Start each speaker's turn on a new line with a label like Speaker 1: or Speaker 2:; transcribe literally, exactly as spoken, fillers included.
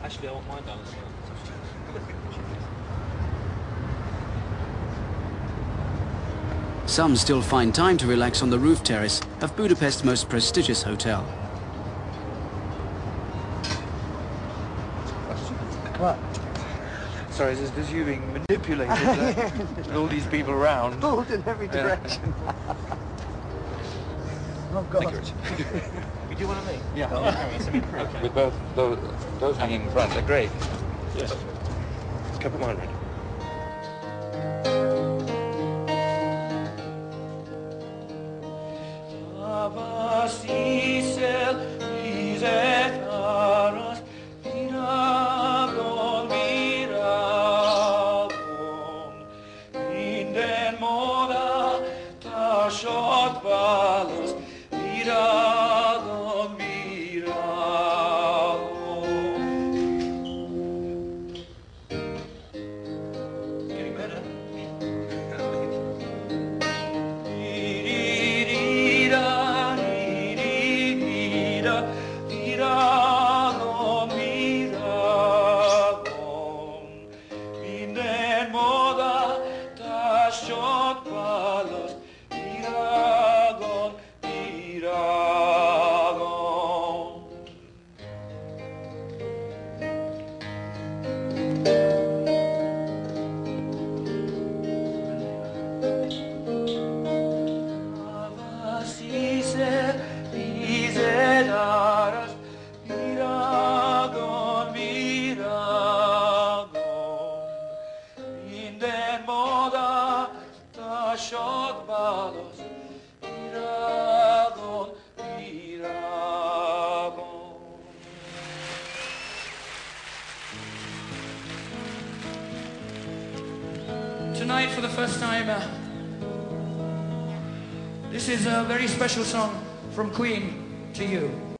Speaker 1: Actually, I want mine done as well.
Speaker 2: Some still find time to relax on the roof terrace of Budapest's most prestigious hotel.
Speaker 3: What? Sorry, there's, there's you being manipulated uh, with all these people around.
Speaker 4: Pulled in every direction. Oh God.
Speaker 3: Thank you, Richard.
Speaker 1: You do one of me?
Speaker 3: Yeah.
Speaker 1: Oh, yeah. So okay.
Speaker 3: With both those, those hanging in front, they're great.
Speaker 1: Yes.
Speaker 3: Can I put mine ready?
Speaker 5: Tonight, for the first time, uh, this is a very special song from Queen to you.